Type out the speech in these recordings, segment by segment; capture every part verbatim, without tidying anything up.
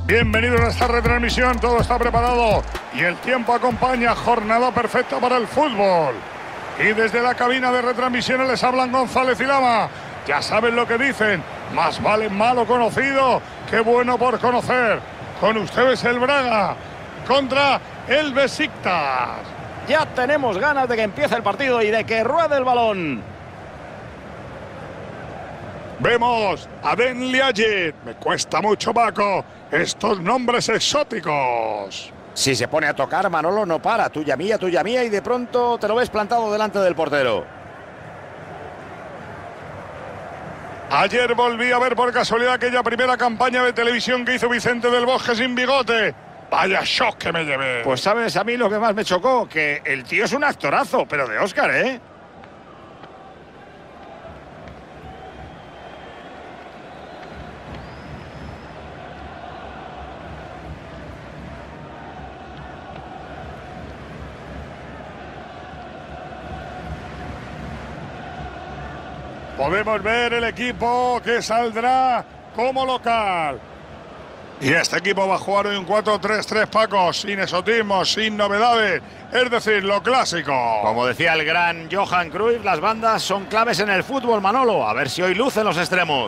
Bienvenidos a esta retransmisión, todo está preparado y el tiempo acompaña, jornada perfecta para el fútbol. Y desde la cabina de retransmisiones les hablan González y Lama. Ya saben lo que dicen, más vale malo conocido que bueno por conocer. Con ustedes el Braga contra el Besiktas. Ya tenemos ganas de que empiece el partido y de que ruede el balón. Vemos a Ben Liajit. Me cuesta mucho, Paco, estos nombres exóticos. Si se pone a tocar, Manolo no para. Tuya mía, tuya mía, y de pronto te lo ves plantado delante del portero. Ayer volví a ver por casualidad aquella primera campaña de televisión que hizo Vicente del Bosque sin bigote. Vaya shock que me llevé. Pues sabes, a mí lo que más me chocó, que el tío es un actorazo, pero de Oscar, ¿eh? Podemos ver el equipo que saldrá como local. Y este equipo va a jugar hoy un cuatro tres tres, Paco, sin exotismo, sin novedades, es decir, lo clásico. Como decía el gran Johan Cruyff, las bandas son claves en el fútbol, Manolo. A ver si hoy lucen los extremos.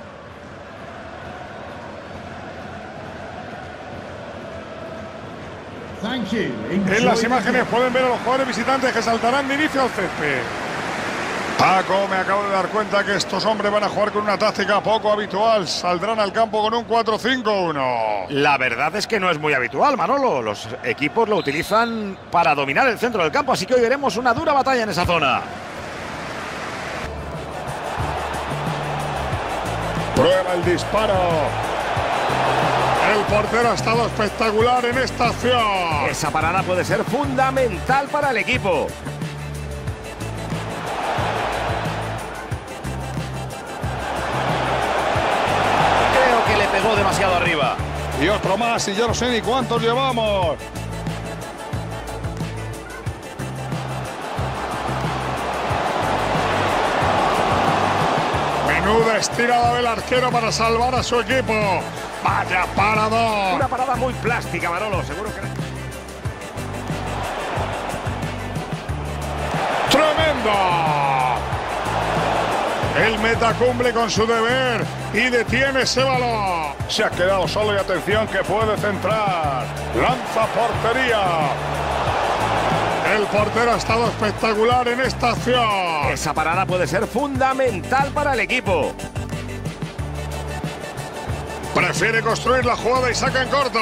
En las imágenes pueden ver a los jugadores visitantes que saltarán de inicio al césped. Paco, me acabo de dar cuenta que estos hombres van a jugar con una táctica poco habitual. Saldrán al campo con un cuatro cinco uno. La verdad es que no es muy habitual, Manolo. Los equipos lo utilizan para dominar el centro del campo, así que hoy veremos una dura batalla en esa zona. Prueba el disparo. El portero ha estado espectacular en esta acción. Esa parada puede ser fundamental para el equipo. Pegó demasiado arriba. Y otro más, y ya no sé ni cuántos llevamos. Menuda estirada del arquero para salvar a su equipo. Vaya paradón. Una parada muy plástica, Manolo, seguro que... ¡Tremendo! El meta cumple con su deber y detiene ese balón. Se ha quedado solo y atención que puede centrar. Lanza portería. El portero ha estado espectacular en esta acción. Esa parada puede ser fundamental para el equipo. Prefiere construir la jugada y saca en corto.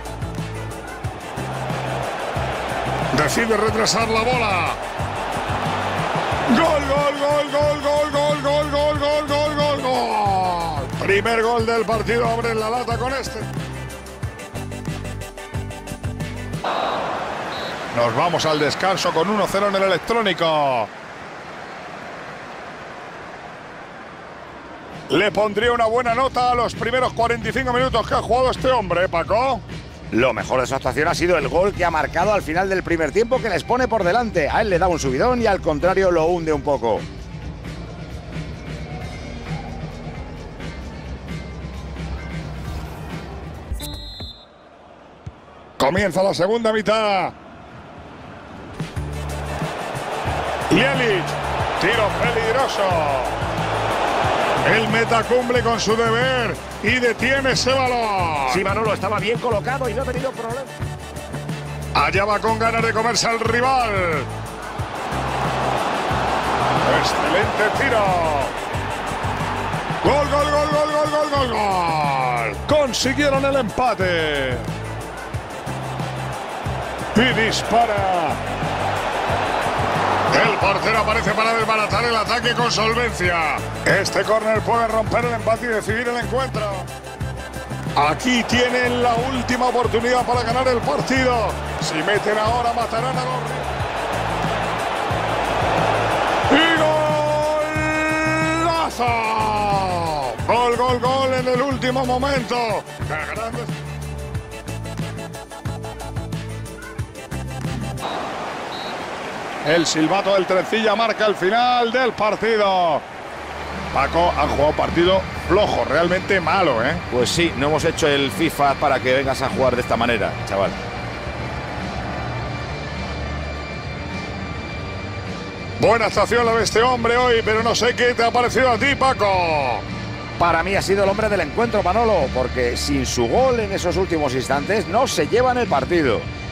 Decide retrasar la bola. Gol, gol, gol, gol, gol, gol, gol, gol, gol, gol, gol, gol. Primer gol del partido, abren la lata con este. Nos vamos al descanso con uno cero en el electrónico. Le pondría una buena nota a los primeros cuarenta y cinco minutos que ha jugado este hombre, Paco. Lo mejor de su actuación ha sido el gol que ha marcado al final del primer tiempo, que les pone por delante. A él le da un subidón y al contrario lo hunde un poco. Comienza la segunda mitad. Liajit, tiro peligroso. El meta cumple con su deber y detiene ese balón. Sí, Manolo, estaba bien colocado y no ha tenido problemas. Allá va con ganas de comerse al rival. Excelente tiro. Gol, gol, gol, gol, gol, gol, gol, gol. Consiguieron el empate. Y dispara. El portero aparece para desbaratar el ataque con solvencia. Este córner puede romper el empate y decidir el encuentro. Aquí tienen la última oportunidad para ganar el partido. Si meten ahora, matarán a los... ¡Y golazo! Gol, gol, gol en el último momento. ¡Qué grandes! El silbato del Trencilla marca el final del partido. Paco, han jugado partido flojo, realmente malo, ¿eh? Pues sí, no hemos hecho el FIFA para que vengas a jugar de esta manera, chaval. Buena actuación la de este hombre hoy, pero no sé qué te ha parecido a ti, Paco. Para mí ha sido el hombre del encuentro, Manolo, porque sin su gol en esos últimos instantes no se llevan el partido.